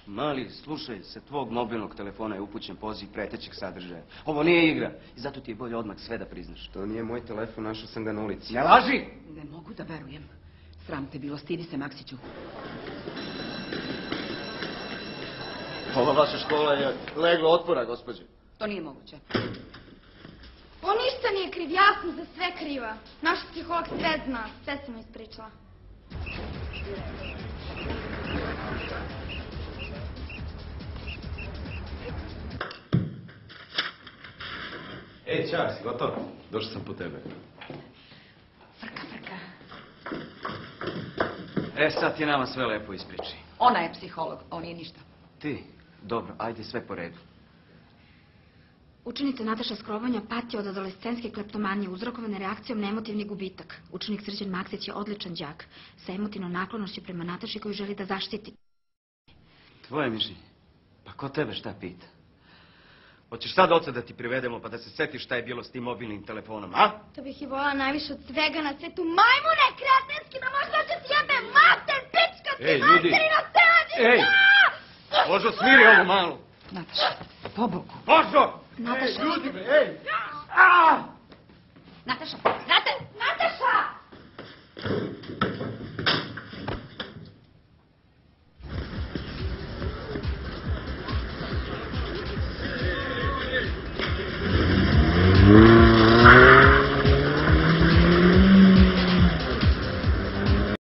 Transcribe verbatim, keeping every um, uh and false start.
Mali, slušaj, sa tvog mobilnog telefona je upućen poziv pretećeg sadržaja. Ovo nije igra i zato ti je bolje odmah sve da priznaš. To nije moj telefon, našao sam ga na ulici. Ne laži! Ne mogu da verujem. Sram te bilo, stidi se, Maksiću. Ova vaša škola je leglo otpora, gospođe. To nije moguće. On ništa nije kriv, ja sam za sve kriva. Naš psiholog sve zna, sve sam mu ispričala. Ej, čao, si gotov? Došao sam po tebe. Frka, frka. E, sad ti nama sve lepo ispriči. Ona je psiholog, on nije ništa. Ti? Dobro, ajde sve po redu. Učenica Nataša Skrobanja pati od adolescenske kleptomanije uzrokovane reakcijom na emotivni gubitak. Učenik Srdjan Maksić je odličan đak sa emotivnom naklonošću prema Nataši koju želi da zaštiti. Tvoje mišljenje? Pa ko tebe šta pita? Hoćeš sad oca da ti privedemo pa da se setiš šta je bilo s tim mobilnim telefonom, a? To bih i voljela najviše od svega na svetu. Majmune, kretenski, da možda će ti jebe mater, pička ti materina, selađi! Ej! Božo, smiri ovu malu! Nataša, pobogu. Božo! Nataša! Ej, ljudi me, ej! A! Nataša! Nataša! Nataša!